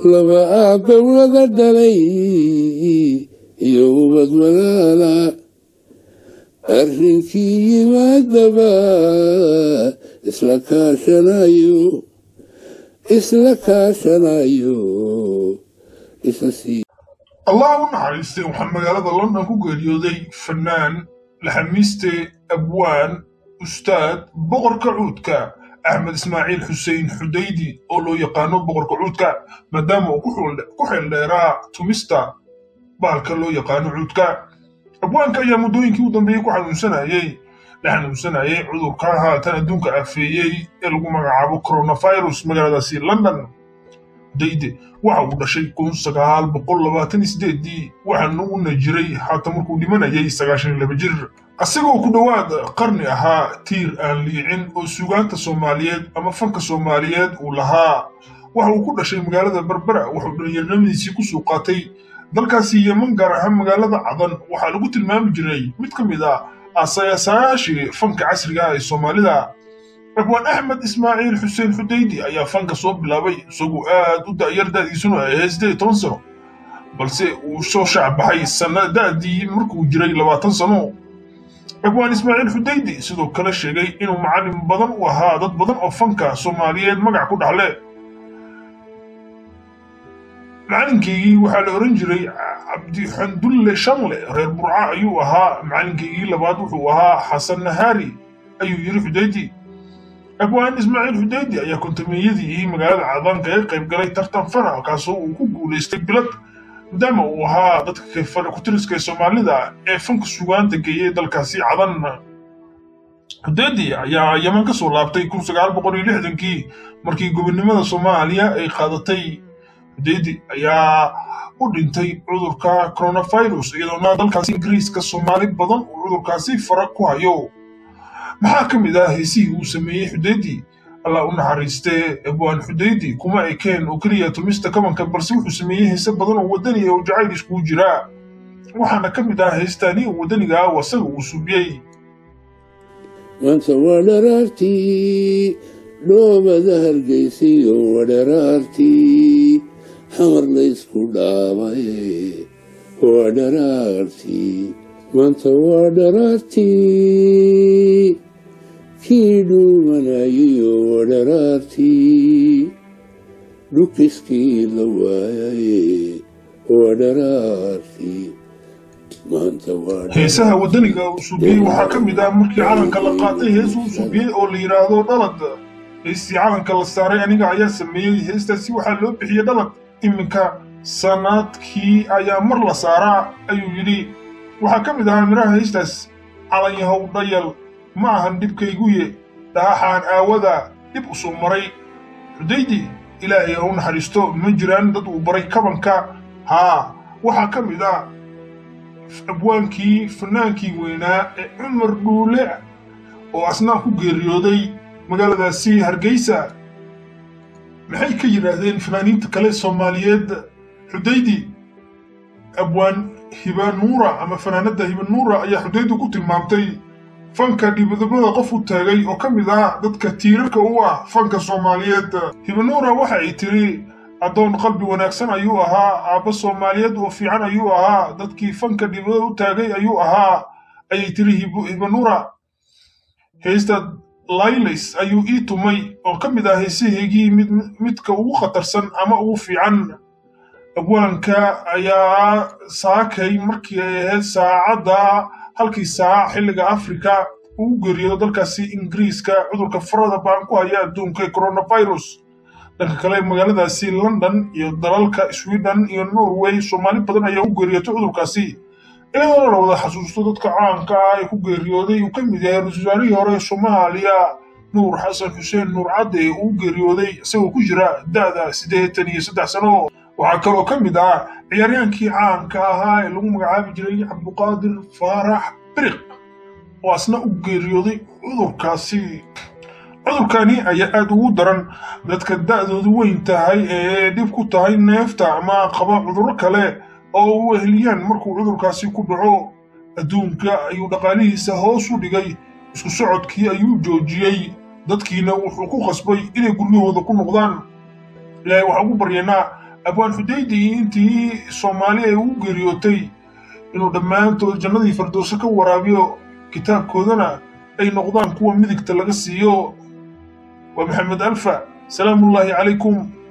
laba aabba wada dhalay iyo ubad walaala arrinkii yimaadaba isla kaashanayo isla sii الله ونحرسته وحمد هذا لندن كوغريودي فنان لحميسته أبوان أستاذ بقر كعودكا أحمد إسماعيل حسين حديدي أولو يقانو بقر كعودكا مدام كحل ليرا توميستا بالك لو يقانو عودكا أبوان كايا مدوين كيودن بيكو حنوسنا يي لحنوسنا يي عذر كاها تندونك أفيي إلغو مغعابو كورونا فايروس مغادا سي لندن dayde waxa uu dhashay 1928 waxaana uu najiray xataa markuu dhimanayay 92 jir asagoo ku dhawaad qarni ahaa tiir aan liicin oo suugaanta Soomaaliyeed ama fanka Soomaaliyeed uu lahaa waxa uu ku dhashay magaalada Berbera wuxuu dhalinyaradiisii ku soo qaatay dalkaasi Yemen gaar ahaan magaalada Cadan waxa lagu tilmaami jiray mid ka mid ah asaasayaashii fanka casriga ah ee Soomaalida أبوان أحمد إسماعيل حسين حديدي أيا فنك صوب بلابي سوقو دودا يردا يسونو هزدي تونسنو بلسي وشو شعب هاي السنة دادي مركو جري 20 سنة أبوان إسماعيل حديدي سيدو كلا شيغي إنو معلم بدن وهادت بدن أو فنكا سوماليين مقع كود عليه معلنكي وحال أورنجري عبدي حندل شملي غير برعا أيو أها معلنكي لباد وحوها حسن نهاري أيو يري حديدي أبوان إسماعيل حديدي أيا كنت ميدي مقالة عضان قيب قلي ترتان فنا وكاسو وكوكو ليستقبلت داما وها دادك كيف كترس كي سومالي دا فنك سوغان تكيه دالكاسي عضان حديدي أيا يمن كسو لابتي كون سقال بقولي لحدنكي مركي قبنمة سوماليا أي قادتي حديدي أيا ودنتي عذركا كورونا فايروس إيضا دالكاسي إنجريس كسومالي بدن وعذركاسي فرقوا هيو maxaa ka mid ah heesihii uu sameeyey Xudeydii Allah u naxariistay Abwaan Xudeydii kuma ay keen oo kaliya tumista kabanka balse wuxuu sameeyey heeso badan oo wadani oo jacayl isku jira waxaana ka mid ah heestaani oo wadaniga ah wasaga uu subiyay maanta wadaraartii dhoobada hargeysay oo wadaraartii xamar la isku dhaabay wadaraartii maanta wadaraartii kiidu manayo wadaraartii dukiskii la waayay wadaraartii maanta heesaha wadaniga uu subiyey waxaa ka mid ah markii calanka la qaatay hees uu subiyey oo la yiraahdo dhalad heestii calanka la saaray aniga ayaa sameeyey heestaasi waxaa loo bixiyey dhalad iminka sanadkii ayaa mar la saaraa ayuu yidhi waxaa ka mid ahaa miraha heestaas calan yahow dhayal ma ahan dhibkayguye dhaaxaan aawada dhib u soo maray Xudeydii ilaahay ha u naxariisto ma jiraan dad uu baray kabanka haa waxaa ka mid ah abwaankii fanaankii weynaa ee Cumar Dhuule oo asnaa ku geeriyooday magaaladaasi Hargeysa maxay ka yiraahdeen fanaaniinta kale Soomaaliyeed Xudeydii abwaan hibanuura ama fanaanada hibanuura ayaa Xudeydii ku tilmaamtay fanka dibadabada qof u taagay oo ka mid ah dadka tiirarka u ah fanka Soomaaliyeed hibanuura waxa ay tiri adoon qalbi wanaagsan ayuu ahaa aaba Soomaaliyeed oo fiican ayuu ahaa dadkii fanka dibadabada u taagay ayuu ahaa ay tiri hibanuura heesta Laylis ayuu ii tumay oo ka mid ah heesihii midka ugu khatarsan ama ugu fiican abwaanka ayaa saakay markii ay ahayd saacada halkii saac xilliga Afrika uu geeriyooday dalkaasi Ingiriiska cudurka farada baan ku haya adduunka coronavirus dhanka kale magaaladaasi London iyo dalalka Sweden iyo Norway Soomaali badan ayaa u geeriyooday cudurkaasi iyadoo la wada xasuusto dadka caanka ah ee ku geeriyooday uu ka mid yahay rasuulkii hore Soomaaliya Nuur Xasan Xuseen Nuur Cadde uu geeriyooday isagoo ku jira da'da 83 sano waxaa kaloo ka mid ah ciyaaryahankii caanka ahaa ee lagu magacaabi jiray Cabduqaadir Faarax Biriq oo asna u geeriyooday cudurkaasi cudurkani ayaa aad ugu daran dadka da'doodu weyn tahay ee dib ku tahay neefta ama qaba cudurro kale oo u ehliyaan markuu cudurkaasi ku dhaco adduunka ayuu dhaqaalihiisa hoos u dhigay isku socodkii ayuu joojiyey dadkiina wuxuu ku qasbay inay guryahooda ku noqdaan ilaahay waxa ugu baryaynaa abwaan xudaydi intii Soomaaliya ay u geeriyootay inuu dhammaantood jannadii firdawsi ka waraabiyo kitaabkoodana ay noqdaan kuwa midigta laga siiyo wa maxamed alfa salaamullaahi calaykum